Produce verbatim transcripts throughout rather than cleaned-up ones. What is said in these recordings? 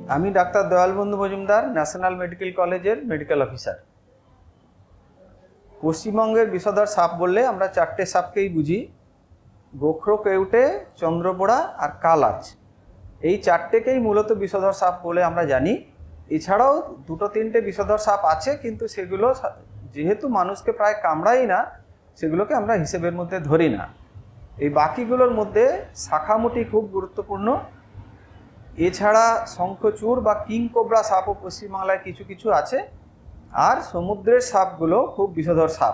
আমি doctor Dayal Bandhu Majumdar, national medical কলেজের medical officer. পশ্চিমবঙ্গের বিষধর সাপ বললে আমরা চারটে সাপকেই বুঝি, গোখরো, কেউটে, চন্দ্রপোড়া আর কালাচ। এই চারটেকেই মূলত বিষধর সাপ বলে আমরা জানি। এছাড়াও দুটো তিনটে বিষধর সাপ আছে, কিন্তু সেগুলো যেহেতু মানুষকে প্রায় কামড়াই না, সেগুলোকে আমরা হিসেবের মধ্যে ধরি না। এই বাকিগুলোর মধ্যে শাখামুটি খুব গুরুত্বপূর্ণ। এছাড়া শঙ্খচূড় বা কিং কোবরা সাপও পশ্চিমবাংলায় কিছু কিছু আছে। আর সমুদ্রের সাপগুলো খুব বিষধর সাপ।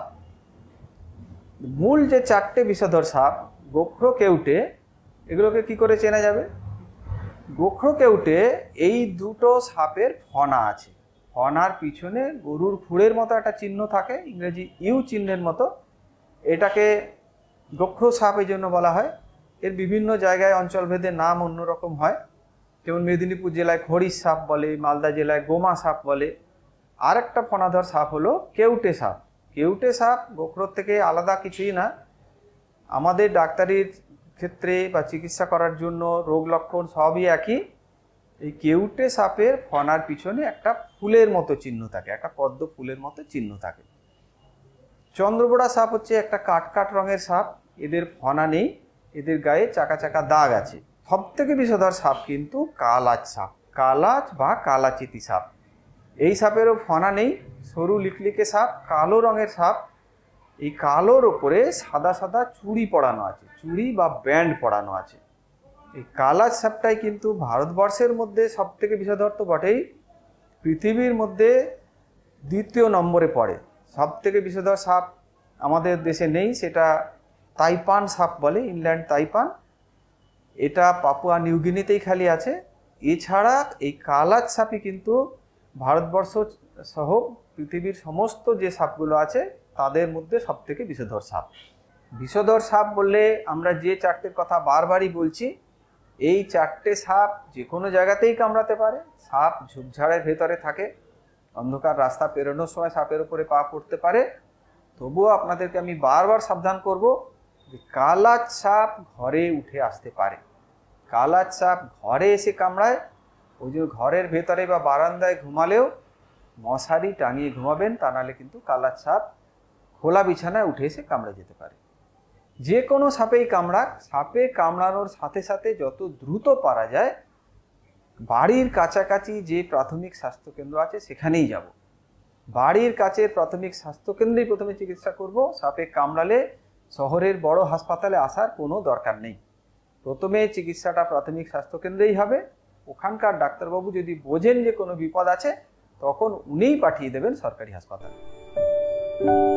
মূল যে চারটে বিষধর সাপ, গোখরো, কেউটে, এগুলোকে কি করে চেনা যাবে? গোখরো, কেউটে এই দুটো সাপের ফনা আছে। ফনার পিছনে গরুর খুঁড়ের মতো একটা চিহ্ন থাকে, ইংরেজি ইউ চিহ্নের মতো। এটাকে গোখরো সাপ এই জন্য বলা হয়। এর বিভিন্ন জায়গায় অঞ্চলভেদে নাম অন্যরকম হয়। যেমন মেদিনীপুর জেলায় খড়িশ সাপ বলে, মালদা জেলায় গোমা সাপ বলে। আর একটা ফনাধর সাপ হলো কেউটে সাপ। কেউটে সাপ গোখরোর থেকে আলাদা কিছুই না। আমাদের ডাক্তারির ক্ষেত্রে বা চিকিৎসা করার জন্য রোগ লক্ষণ সবই একই। এই কেউটে সাপের ফনার পিছনে একটা ফুলের মতো চিহ্ন থাকে, একটা পদ্ম ফুলের মতো চিহ্ন থাকে। চন্দ্রপোড়া সাপ হচ্ছে একটা কাট কাট রঙের সাপ। এদের ফনা নেই, এদের গায়ে চাকা চাকা দাগ আছে। সব থেকে বিষধর সাপ কিন্তু কালাচ সাপ, কালাচ বা কালাচিতি সাপ। এই সাপেরও ফনা নেই, সরু লিকলিকে সাপ, কালো রঙের সাপ। এই কালোর ওপরে সাদা সাদা চুড়ি পড়ানো আছে, চুড়ি বা ব্যান্ড পড়ানো আছে। এই কালাচ সাপটাই কিন্তু ভারতবর্ষের মধ্যে সব থেকে বিষধর তো বটেই, পৃথিবীর মধ্যে দ্বিতীয় নম্বরে পড়ে। সব থেকে বিষধর সাপ আমাদের দেশে নেই, সেটা তাইপান সাপ বলে, ইনল্যান্ড তাইপান। এটা পাপুয়া নিউগিনিতেই খালি আছে। এছাড়া এই কালাচ সাপই কিন্তু ভারতবর্ষ সহ পৃথিবীর সমস্ত যে সাপগুলো আছে তাদের মধ্যে সব থেকে বিষধর সাপ। বিষধর সাপ বললে আমরা যে চারটের কথা বারবারই বলছি, এই চারটে সাপ যে কোনো জায়গাতেই কামড়াতে পারে। সাপ ঝোপঝাড়ের ভেতরে থাকে, অন্ধকার রাস্তা পেরোনোর সময় সাপের উপরে পা পড়তে পারে। তবুও আপনাদেরকে আমি বারবার সাবধান করব যে কালাচ সাপ ঘরে উঠে আসতে পারে। কালাচ সাপ ঘরে এসে কামড়ায়, ওই জন্য ঘরের ভেতরে বা বারান্দায় ঘুমালেও মশারি টাঙিয়ে ঘুমাবেন, তা নাহলে কিন্তু কালাচ সাপ খোলা বিছানায় উঠে এসে কামড়ে যেতে পারে। যে কোনো সাপেই কামড়াক, সাপে কামড়ানোর সাথে সাথে যত দ্রুত পারা যায় বাড়ির কাছাকাছি যে প্রাথমিক স্বাস্থ্যকেন্দ্র আছে সেখানেই যাব। বাড়ির কাছের প্রাথমিক স্বাস্থ্যকেন্দ্রেই প্রথমে চিকিৎসা করব। সাপে কামড়ালে শহরের বড় হাসপাতালে আসার কোনো দরকার নেই। প্রথমে চিকিৎসাটা প্রাথমিক স্বাস্থ্যকেন্দ্রেই হবে। ওখানকার ডাক্তারবাবু যদি বোঝেন যে কোনো বিপদ আছে, তখন উনিই পাঠিয়ে দেবেন সরকারি হাসপাতালে।